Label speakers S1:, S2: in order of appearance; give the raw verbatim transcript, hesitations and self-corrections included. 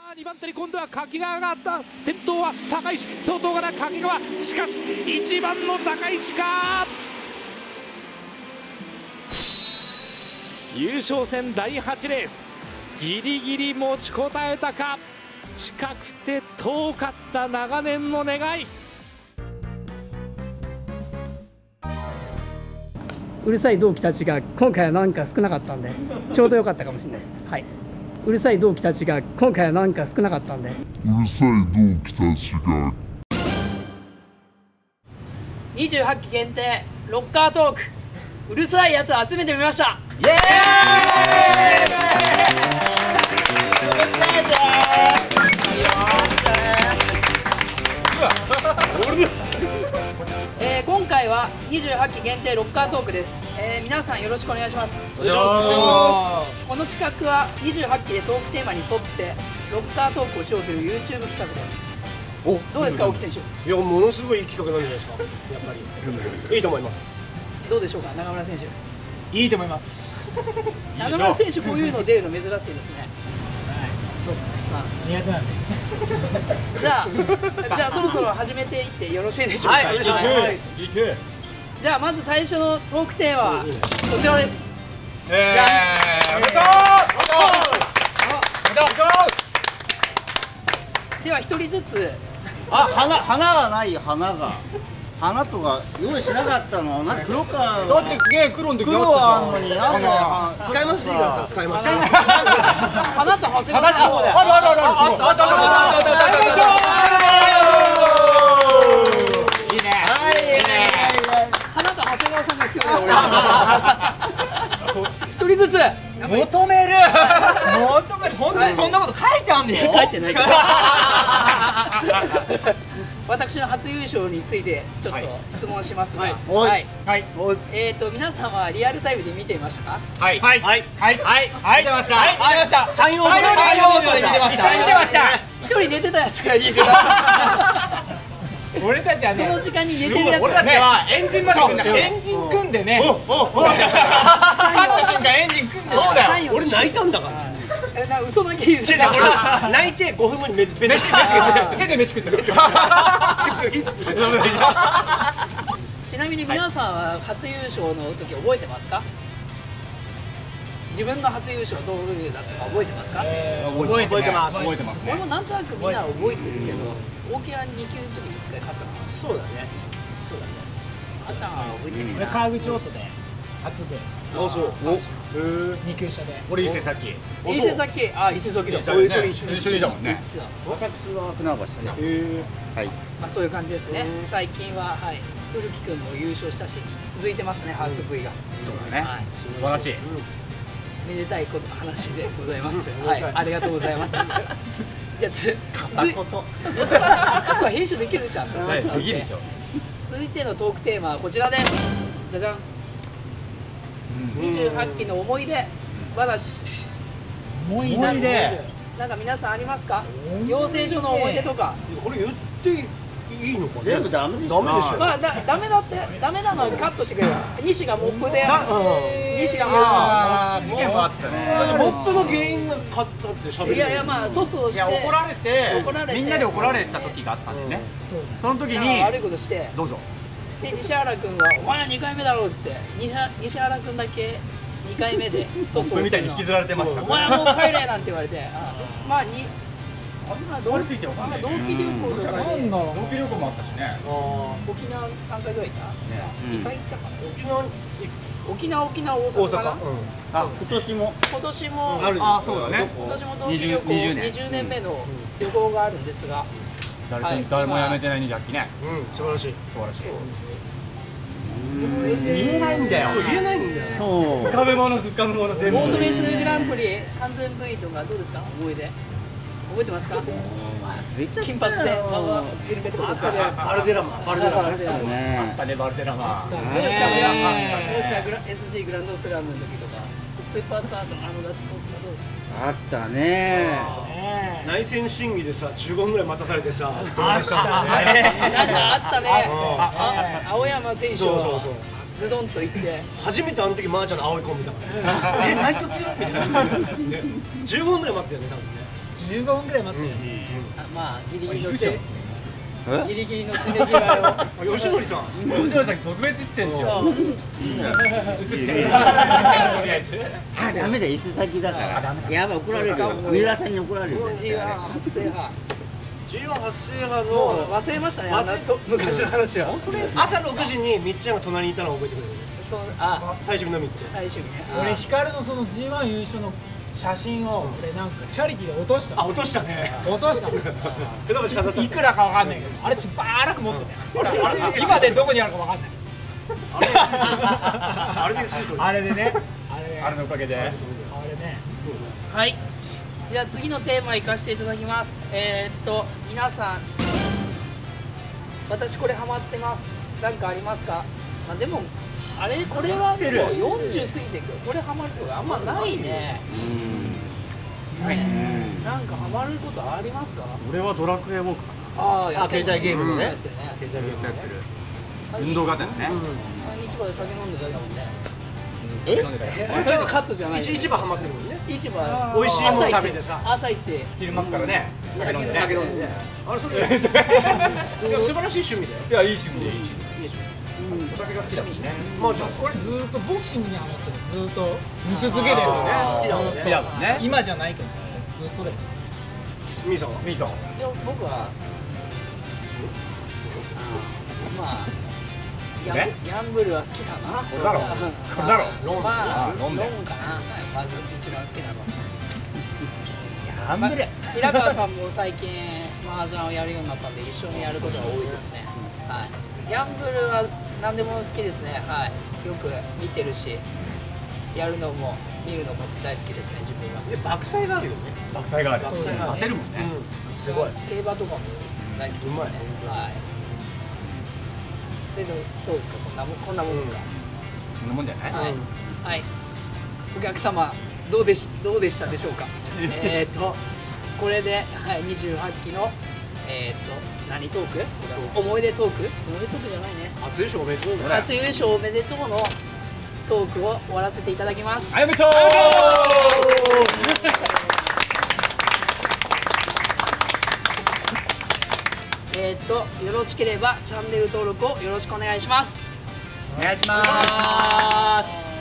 S1: にばん手に今度は柿川があった。先頭は高石、外から柿川、しかしいちばんの高石か。優勝戦だいはちレース、ギリギリ持ちこたえたか。近くて遠かった長年の願い。
S2: うるさい同期たちが今回はなんか少なかったんでちょうど良かったかもしれないです。はい、うるさい同期たちが今回はなんか少なかったんで
S3: うるさい同期たちが
S2: にじゅうはちき限定ロッカートーク、うるさいやつ集めてみました。イエーイえー、今回はにじゅうはちき限定ロッカートークです。えー、皆さんよろしくお願いします。この企画はにじゅうはちきでトークテーマに沿ってロッカートークをしようという YouTube 企画です。お、どうですか、青木選手。
S4: いや、ものすごいいい企画なんじゃないですか。やっぱりいいと思います。
S2: どうでしょうか、中村選手。
S5: いいと思います。
S2: 中村選手、こういうの出るの珍しいですね。
S5: そうですね。まあ苦手なんで。
S2: じゃあ、じゃあそろそろ始めていってよろしいでしょうか。はい、お願いします。じゃあまず最初のトークテーマはこちらです。じゃあ、おめでとう。では一人ずつ。
S6: あ、花花がないよ、花が。花とか用意しなかったの。なんか黒か。
S5: だってね、黒の時
S6: 黒はあんのになんで
S4: 使いましたからさ、使いました。
S2: 花と長谷川さん。
S5: あるあるあるあるあったあったあったあったあったいいね。
S2: 花と長谷川さんが必要だ俺。一人ずつ
S5: 求める求める。本当にそんなこと書いてあんの？
S2: 書いてない。私の初優勝についてちょっと質問しますが、はいはい、えっと皆さんはリアルタイムで見ていましたか？
S5: はいはいはいはいはい、見てました。はい、見てました。
S4: 三曜日
S5: 三曜日で見てました。見てました。
S2: 一人寝てたやつがいる。
S5: 俺たちはね、
S2: その時間に寝てるやつ
S5: 俺たちはエンジンまで組んで、エンジン組んでね、勝った瞬間エンジン組んで。そうだよ。
S4: 俺泣いたんだから。
S2: え、な嘘だけ言う。
S4: 違う違う、俺泣いてごふんごにめめ飯食って手で飯食ってる。
S2: ちなみに皆さんは初優勝の時覚えてますか？自分の初優勝どういうだったか覚えてますか？
S4: 覚えてます。覚えてますね。
S2: 俺もなんとなくみんな覚えてるけど、大木はに級の時にいっかい勝ったの。
S4: そうだね。そうだね。
S2: あちゃんは覚えてねえな。
S5: 川口オートで初で。
S4: あ、そう。
S5: 二級車で。
S4: 俺伊勢崎。
S2: 伊勢崎、あ、伊勢崎だ。
S4: 一緒に一緒にだもんね。
S6: 私は船橋で。はい。
S2: まあそういう感じですね。最近ははい古木君も優勝したし、続いてますね初 V が。
S4: そうだね。素晴らしい。
S2: めでたいこと話でございます。はい、ありがとうございます。じゃあつ続いこれ編集できるちゃんと。
S4: できるでしょ。
S2: 続いてのトークテーマはこちらです。じゃじゃん。にじゅうはちきの思い出話。
S5: 思い出。
S2: なんか皆さんありますか？養成所の思い出とか。
S4: これ言っていいのかね。
S6: 全部ダメでしょ。
S4: ダメでしょ。
S2: まあだダメだってダメなのはカットしてくれる。西がモップで。西がモ
S5: ああ、事件もあったね。
S4: モップの原因が勝ったって喋る。
S2: いやいや、まあ粗相して
S7: 怒られて
S2: 怒られて
S7: みんなで怒られた時があったんでね。その時に
S2: 悪いことして
S7: どうぞ。
S2: で西原君が「お前はにかいめだろ」っつって西原西原君だけにかいめで粗相するの。
S7: 引きずられてました。
S2: お前はもう帰れなんて言われて、あまあにまあ同期旅行とかで
S7: 同期旅行もあったしね。
S2: 沖縄さんかいぐらい行ったにかい行ったかな。
S4: 沖縄に
S2: 沖縄沖縄大阪かな。
S6: あ、今年も
S2: 今年も
S6: ある。
S7: あ、そうだね。
S2: 今年も同期旅行にじゅうねんめの旅行があるんですが、
S7: 誰もやめてないにじゃっきね。
S4: うん、素晴らしい。
S7: 素晴らしい。
S4: 言えないんだよ。言えないんだよ。
S6: そう。
S7: 壁物すっかぶ物全部。
S2: オートレースグランプリ完全 V とかどうですか？思い出覚えてますか？
S6: 忘れちゃった。
S2: 金髪でヘルメットとかで
S4: バルデラマ。バルデラマ。
S2: バルデラマ。
S6: ね。
S7: あったね、バルデラマ。
S2: どうですか？どうですか？グラ エスジー グランドスラムの時とかスーパースターとあのガッツポーズがどうですか？
S6: あったね。
S4: 内戦審議でさ、じゅうごふんぐらい待たされてさ、どうでした
S2: なんかあったね。青山選手はズドンと言って
S4: 初めてあの時マーちゃんの青いコンビだからえ、ナイトツーみたいなじゅうごふんぐらい待ったよね、多分ね。
S5: じゅうごふんぐらい待って。
S2: まあギリギリのせギリギリのせめぎ合いを。
S4: 吉典さん
S7: 吉野さんに特別出演しよう。
S6: あ、ダメだ、椅子先だからやばい、怒られるよ。三浦さんに怒られるよ。
S2: ジーワン 初制覇。
S4: ジーワン 初制覇
S2: もう
S4: の
S2: 忘れましたね、あんなと昔の話は。
S4: 朝ろくじにみっちゃんが隣にいたのを覚えてくれる。
S2: そう、あ、
S4: 最終日のみつけ
S2: 最終日ね。
S5: 俺ヒカルのその ジーワン 優勝の写真を俺なんかチャリティーで落とした
S4: あ、落としたね。
S5: 落とした
S4: 江戸橋飾った。
S5: いくらかわかんないけど、あれしばらく持ってた。今でどこにあるかわかんない。
S4: あれですよ。
S5: あれでね、あれで
S7: あれのおかげで。
S5: あれね。
S2: はい。じゃあ次のテーマ行かせていただきます。えー、っと皆さん、私これハマってます。なんかありますか？まあでもあれこれはでもよんじゅう過ぎてこれハマるってことあんまないね。ね、なんかハマることありますか？
S7: 俺はドラクエウォークか
S2: ああ、や
S1: あ、携帯ゲームですね。
S2: やってるね。携帯ゲーム
S7: な。やってる。
S2: あ
S7: 運動型だね。
S2: 市場で酒飲んでただけだもんね。
S6: え、
S2: それでカットじゃない。
S4: 市場ハマってるもんね。
S2: 市場
S4: 美味しいもの
S2: 朝一
S4: 食べてさ。
S2: 朝一
S7: 昼間からね。酒飲んでね。
S4: 酒飲んでね。あれそれ。いや素晴らしい趣味だよ。
S7: いやいい趣味でいい趣味。お酒が好きだもんね。
S4: まあじゃあ
S5: 俺ずーっとボクシングにハマってる。ずーっと見続けてるよね。
S4: 好きだもんね。
S7: 好きだもんね。
S5: 今じゃないけどずっとで。
S4: みーさんは。
S7: ミート。
S2: いや僕はまあギャン
S7: え
S2: ギャンブルは好きかな。
S7: これだろこれだろ
S2: ロンまあロン
S7: ロンだよ
S2: かな。まず一番好きなの。
S7: やんぶれ。
S2: 平川さんも最近麻雀をやるようになったんで一緒にやることが多いですね。はい。ギャンブルは何でも好きですね。はい。よく見てるし、やるのも見るのも大好きですね自分は。
S4: で爆災があるよね。
S7: 爆災がある。
S4: 爆災がある
S7: 当てるもんね。
S4: すごい。
S2: 競馬とかも大好きですね。
S4: うまい
S2: はい。でどうどうですかこんなもんこんなもんですか。
S7: そんなもんじゃない。
S2: はい、はい、お客様どうでしどうでしたでしょうか。えっとこれで、はい、にじゅうはちきのえっ、と何トーク？思い出トーク？思い出トークじゃないね。
S4: 初優勝おめでとうね。
S2: 初優勝おめでとうのトークを終わらせていただきます。
S7: あやめとー。
S2: えっとよろしければチャンネル登録をよろしくお願いします。
S7: お願いします。